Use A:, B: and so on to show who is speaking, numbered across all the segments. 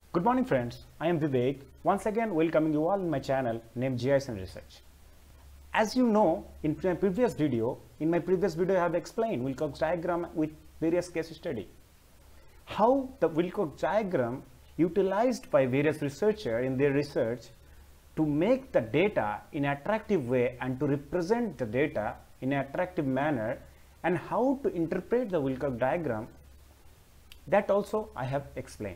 A: Good morning friends, I am Vivek, once again welcoming you all in my channel named GIS and Research. As you know, in my previous video I have explained Wilcox diagram with various case study. How the Wilcox diagram utilized by various researchers in their research to make the data in an attractive way and to represent the data in an attractive manner, and how to interpret the Wilcox diagram, that also I have explained.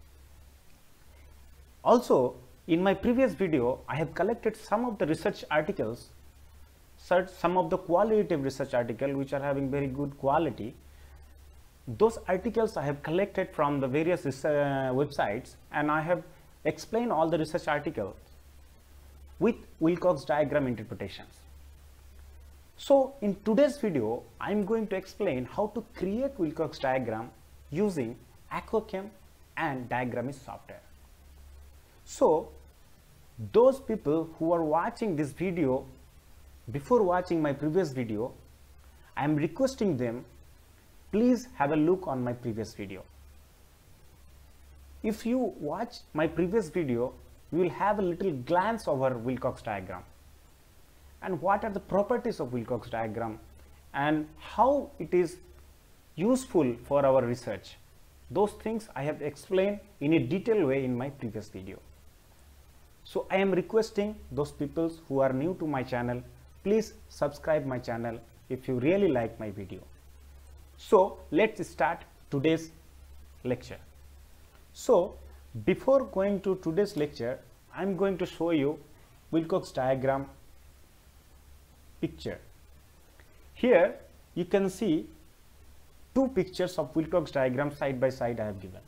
A: Also, in my previous video, I have collected some of the research articles, some of the qualitative research articles which are having very good quality. Those articles I have collected from the various websites, and I have explained all the research articles with Wilcox diagram interpretations. So, in today's video, I am going to explain how to create Wilcox diagram using Aquachem and Diagramist software. So, those people who are watching this video before watching my previous video, I am requesting them, please have a look on my previous video. If you watch my previous video, you will have a little glance over Wilcox diagram and what are the properties of Wilcox diagram and how it is useful for our research. Those things I have explained in a detailed way in my previous video. So I am requesting those people who are new to my channel, please subscribe my channel if you really like my video. So let's start today's lecture. So before going to today's lecture, I am going to show you Wilcox diagram picture. Here you can see two pictures of Wilcox diagram side by side I have given.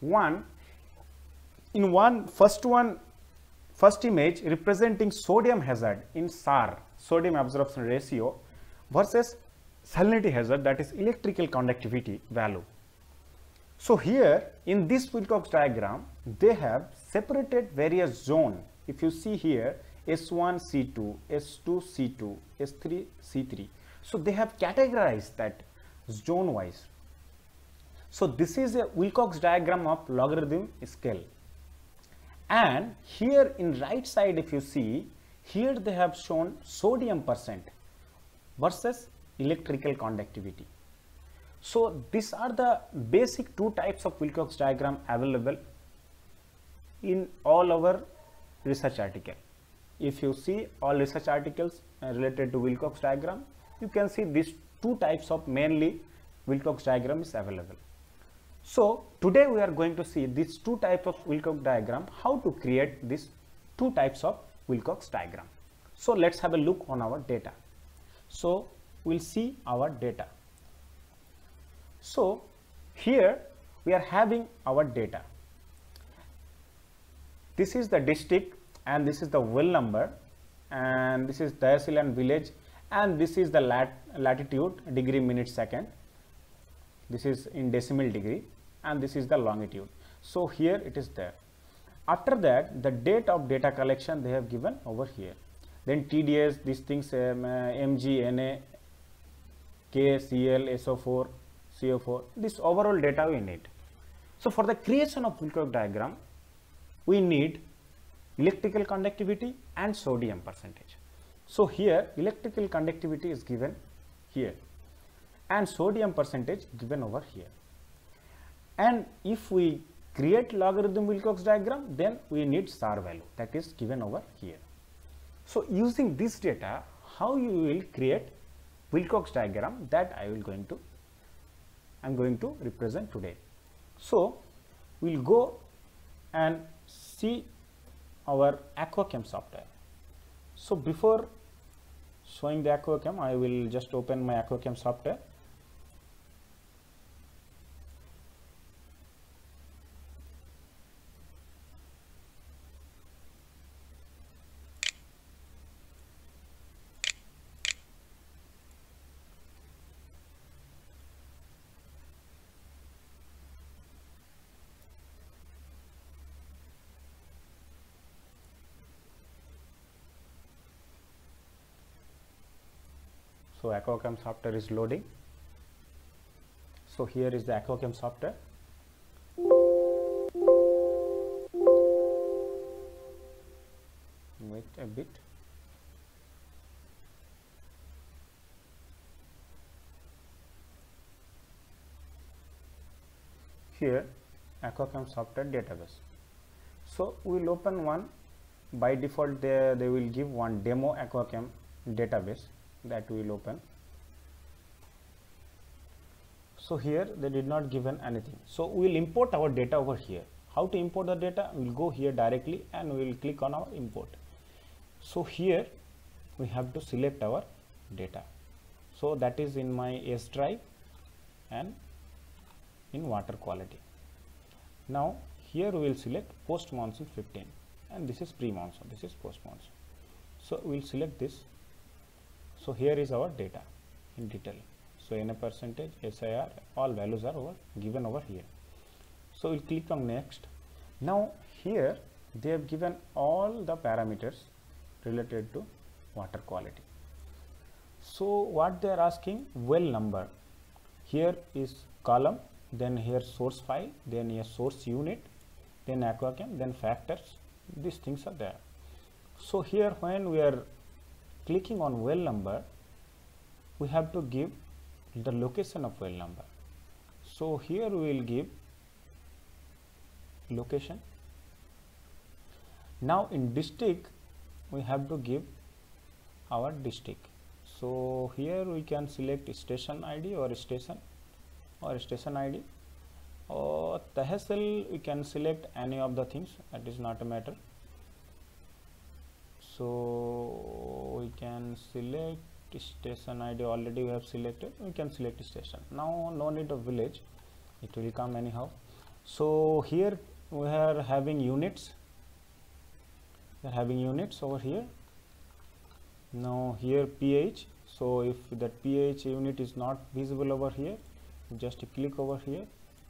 A: First image representing sodium hazard in SAR, sodium absorption ratio, versus salinity hazard, that is electrical conductivity value. So here in this Wilcox diagram, they have separated various zones. If you see here, S1 C2, S2 C2, S3 C3. So they have categorized that zone wise. So this is a Wilcox diagram of logarithm scale. And here in right side, if you see, here they have shown sodium percent versus electrical conductivity. So these are the basic two types of Wilcox diagram available in all our research article. If you see all research articles related to Wilcox diagram, you can see these two types of mainly Wilcox diagram is available. So today we are going to see these two types of Wilcox diagram, how to create these two types of Wilcox diagram. So let's have a look on our data. So we'll see our data. So here we are having our data. This is the district and this is the well number, and this is Tehsil and village, and this is the latitude, degree, minute, second. This is in decimal degree, and this is the longitude. So here it is there. After that, the date of data collection they have given over here. Then TDS, these things, MG, NA, K, CL, SO4, CO4, this overall data we need. So for the creation of Wilcox diagram, we need electrical conductivity and sodium percentage. So here electrical conductivity is given here and sodium percentage given over here. And if we create logarithm Wilcox diagram, then we need SAR value, that is given over here. So using this data, how you will create Wilcox diagram, that I am going to represent today. So we'll go and see our Aquachem software. So before showing the Aquachem, I will just open my Aquachem software. So Aquachem software is loading. So here is the Aquachem software. a bit. Here Aquachem software database. So we will open one. By default they will give one demo Aquachem database that we will open. So here they did not given anything. So we will import our data over here. How to import the data? We will go here directly and we will click on our import. So here we have to select our data. So that is in my S drive and in water quality. Now here we will select post monsoon 15 and this is pre monsoon, this is post monsoon. So we will select this. So here is our data in detail. So NA percentage, SIR, all values are given over here. So we'll click on next. Now here they have given all the parameters related to water quality. So what they are asking, well number. Here is column, then here source file, then here source unit, then Aquachem, then factors. These things are there. So here when we are clicking on well number, we have to give the location of well number. So here we will give location. Now in district we have to give our district. So here we can select station ID or station ID, or Tehsil we can select any of the things, that is not a matter. So we can select station ID, already we have selected, we can select station. Now no need of village, it will come anyhow. So here we are having units, over here. Now here pH, so if that pH unit is not visible over here, just click over here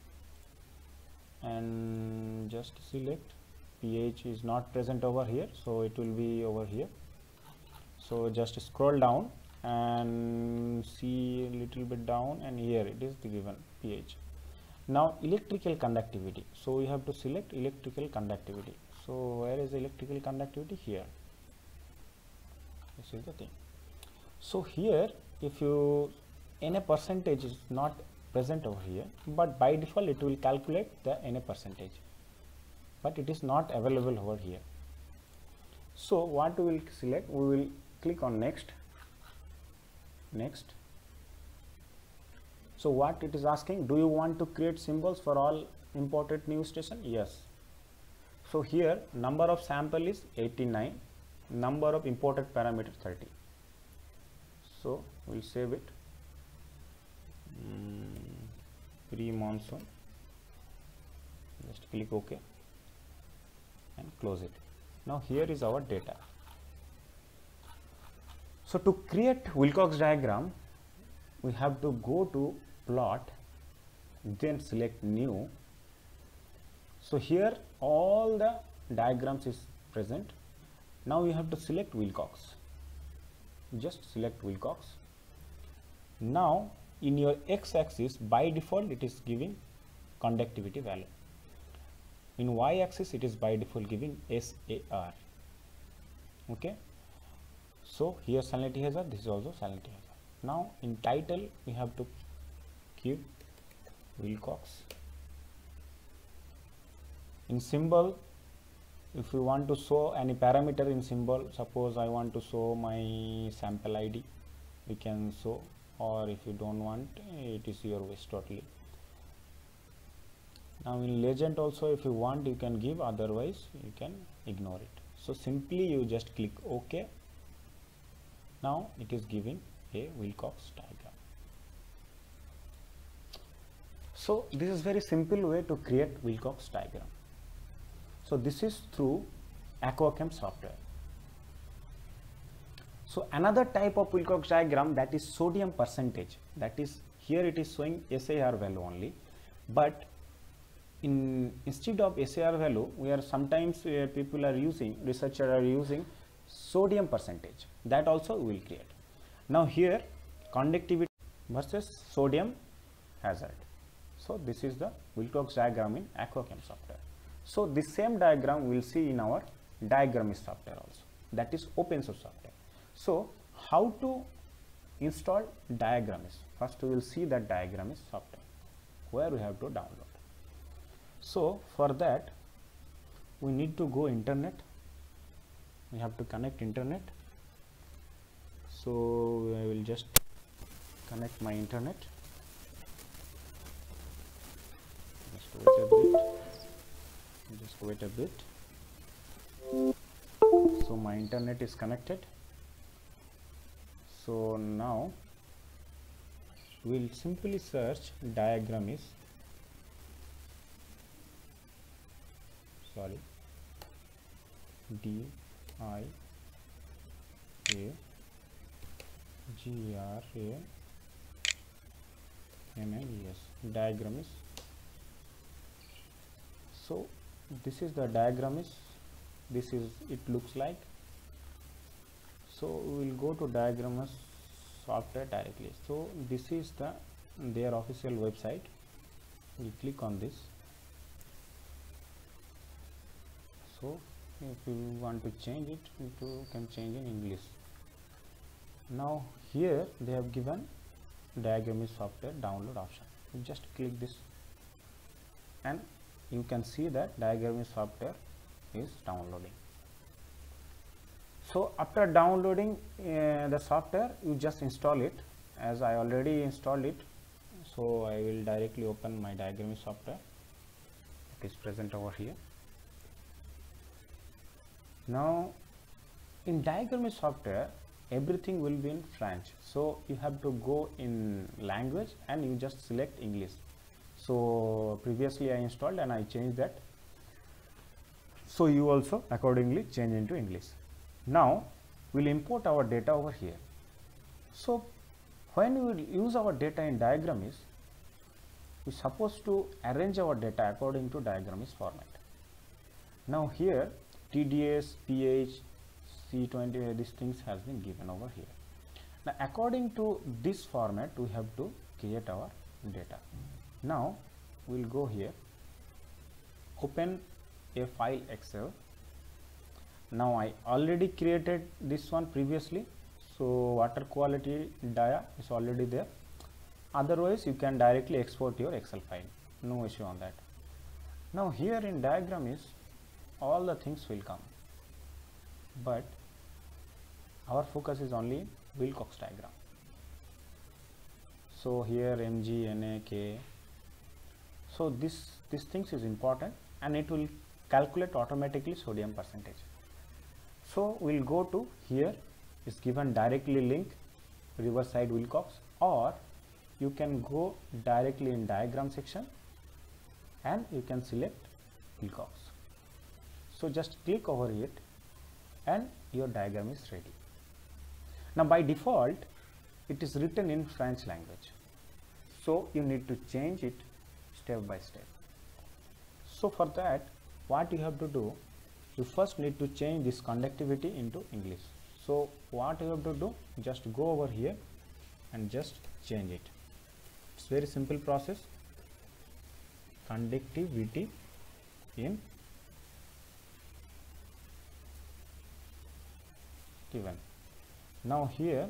A: and just select pH is not present over here, so it will be over here. So just scroll down and see a little bit down, and here it is the given pH. Now electrical conductivity, so we have to select electrical conductivity. So where is electrical conductivity? Here, this is the thing. So here if you NA percentage is not present over here, but by default it will calculate the NA percentage, but it is not available over here. So what we will select, we will click on next. So what it is asking, do you want to create symbols for all imported new station? Yes. So here number of sample is 89, number of imported parameter 30. So we'll save it. Pre-monsoon, just click OK and close it. Now here is our data. So to create Wilcox diagram, we have to go to plot, then select new. So here all the diagrams is present. Now you have to select Wilcox, just select Wilcox. Now in your x-axis, by default it is giving conductivity value. In y-axis it is by default giving SAR. Okay. So here salinity hazard, this is also salinity hazard. Now in title we have to keep Wilcox. In symbol, if you want to show any parameter in symbol, suppose I want to show my sample ID, we can show, or if you don't want, it is your wish totally. Now in legend also, if you want you can give, otherwise you can ignore it. So simply you just click OK. Now it is giving a Wilcox diagram. So this is very simple way to create Wilcox diagram. So this is through Aquachem software. So another type of Wilcox diagram, that is sodium percentage, that is here it is showing SAR value only, but instead of SAR value, we are sometimes people are using, researchers are using sodium percentage, that also we will create. Now here conductivity versus sodium hazard. So this is the Wilcox diagram in Aquachem software. So this same diagram we will see in our diagrammist software also. that is open source software. So how to install Diagrammis? First we will see that Diagrammis software where we have to download. So for that we need to go internet, we have to connect internet. So I will just connect my internet. Just wait a bit. So my internet is connected. So now we'll simply search Diagrammis. Sorry, D-I-A-G-R-A-M-M-E-S, Diagrammis. So this is the Diagrammis. This is it looks like. So we will go to Diagrammis software directly. So this is their official website. We click on this. So if you want to change it, you can change in English. Now here they have given Diagrammis software download option. You just click this and you can see that Diagrammis software is downloading. So after downloading the software, you just install it. As I already installed it, so I will directly open my Diagrammis software. It is present over here. Now in Diagrammis software everything will be in French, so you have to go in language and you just select English. So previously I installed and I changed that, so you also accordingly change into English. Now we'll import our data over here. So when we will use our data in Diagrammis, we are supposed to arrange our data according to Diagrammis format. Now here TDS, PH, C20, these things has been given over here. Now according to this format we have to create our data. Now we'll go here, open a file Excel. Now I already created this one previously, so water quality dia is already there. Otherwise you can directly export your Excel file, no issue on that. Now here in Diagrammis all the things will come, but our focus is only Wilcox diagram. So here Mg, Na, K. So this things is important and it will calculate automatically sodium percentage. So we'll go to here, is given directly link Riverside Wilcox, or you can go directly in diagram section and you can select Wilcox. So just click over it and your diagram is ready. Now by default it is written in French language, so you need to change it step by step. So for that what you have to do, you first need to change this conductivity into English. So what you have to do, just go over here and just change it. It's very simple process. Conductivity in given. Now here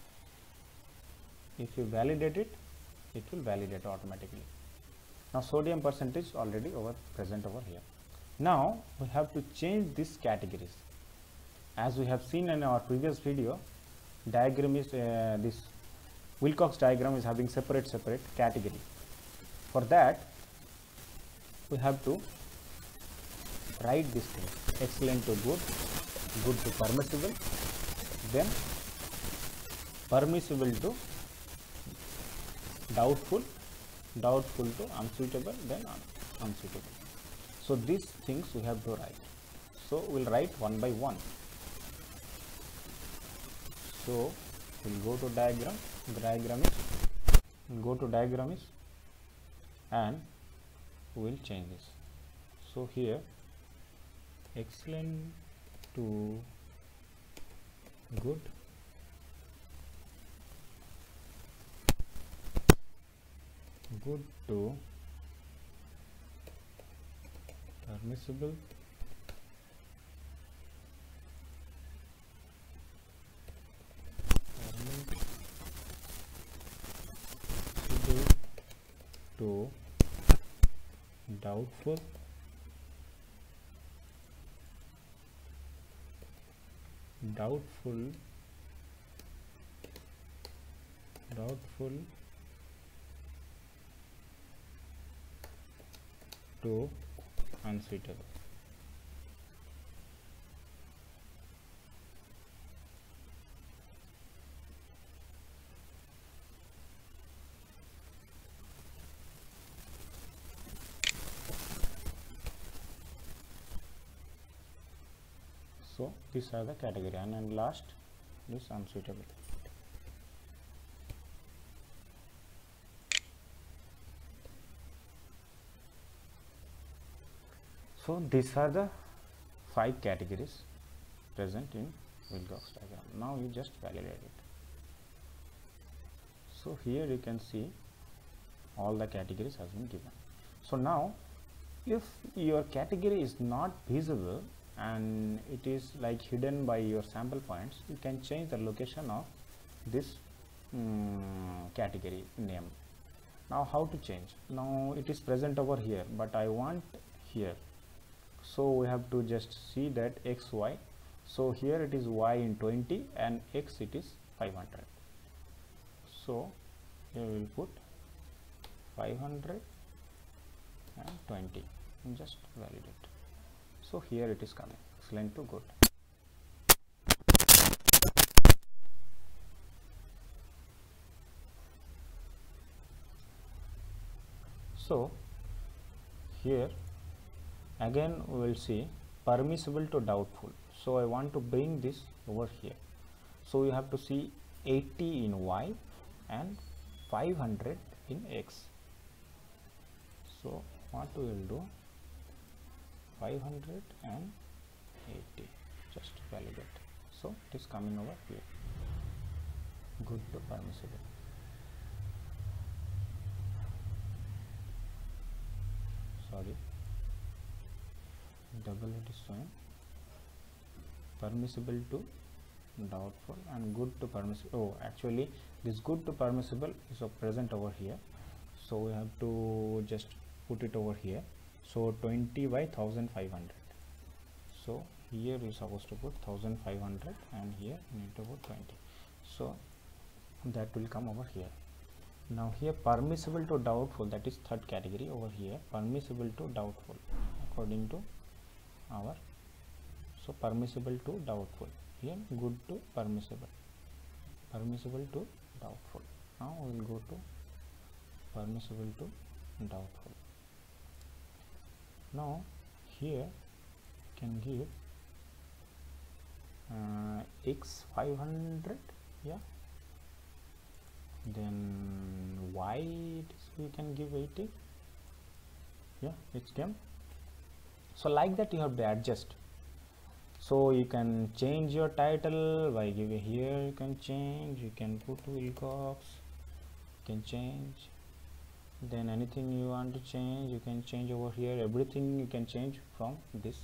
A: if you validate it, it will validate automatically. Now sodium percentage already present over here. Now we have to change these categories. As we have seen in our previous video, diagram is this Wilcox diagram is having separate category. For that we have to write this thing: excellent to good, good to permissible, then permissible to doubtful, doubtful to unsuitable, then unsuitable. So these things we have to write. So we'll write one by one. So we'll go to Diagrammis, go to Diagrammis and we'll change this. So here excellent to good, good to permissible, to doubtful, doubtful to unsuitable. So these are the category, and last is unsuitable. So these are the 5 categories present in Wilcox diagram. Now you just validate it. So here you can see all the categories has been given. So now if your category is not visible and it is like hidden by your sample points, you can change the location of this category name. Now how to change? Now it is present over here, but I want here. So we have to just see that x, y. So here it is y in 20 and x it is 500. So here we will put 500 and 20 and just validate. So here it is coming. Excellent to good. So here again we will see permissible to doubtful. So I want to bring this over here. So you have to see 80 in y and 500 in x. So what we will do, 500 and 80, just validate. So it is coming over here. Good to permissible. Sorry, double it is showing. Permissible to doubtful and good to permissible. Oh, actually this good to permissible is present over here. So we have to just put it over here. So 20 by 1500. So here we are supposed to put 1500 and here we need to put 20. So that will come over here. Now here permissible to doubtful, that is third category over here. Permissible to doubtful according to our, so permissible to doubtful, here good to permissible, permissible to doubtful. Now we will go to permissible to doubtful. Now here can give x 500, yeah, then y it is, we can give 80, yeah, it came. So like that you have to adjust. So you can change your title by giving here, you can change, you can put Wilcox, you can change, then anything you want to change you can change over here. Everything you can change from this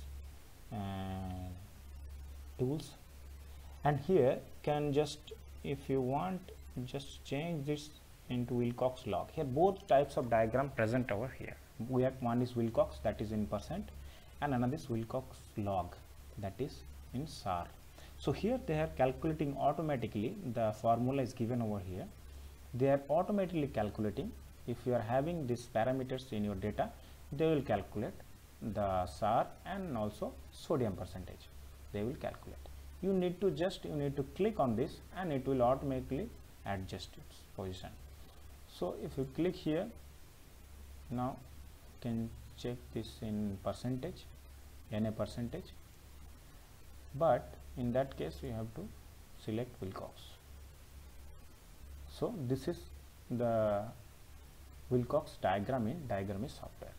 A: tools. And here can just, if you want, just change this into Wilcox log. Here both types of diagram present over here. We have one is Wilcox, that is in %, and another is Wilcox log, that is in SAR. So here they are calculating automatically. The formula is given over here. They are automatically calculating. If you are having these parameters in your data, they will calculate the SAR and also sodium percentage. They will calculate. You need to just, you need to click on this and it will automatically adjust its position. So if you click here, now you can check this in percentage, NA percentage, but in that case we have to select Wilcox. So this is the Wilcox diagram in Diagramist software.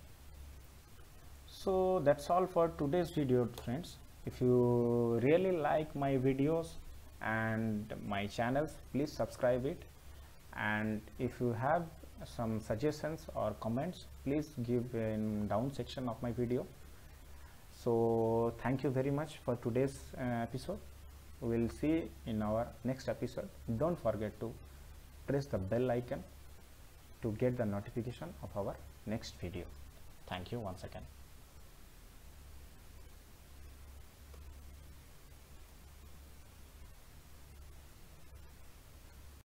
A: So that's all for today's video, friends. If you really like my videos and my channels, please subscribe it, and if you have some suggestions or comments, please give in down section of my video. So thank you very much for today's episode. We will see in our next episode. Don't forget to press the bell icon to get the notification of our next video. Thank you once again.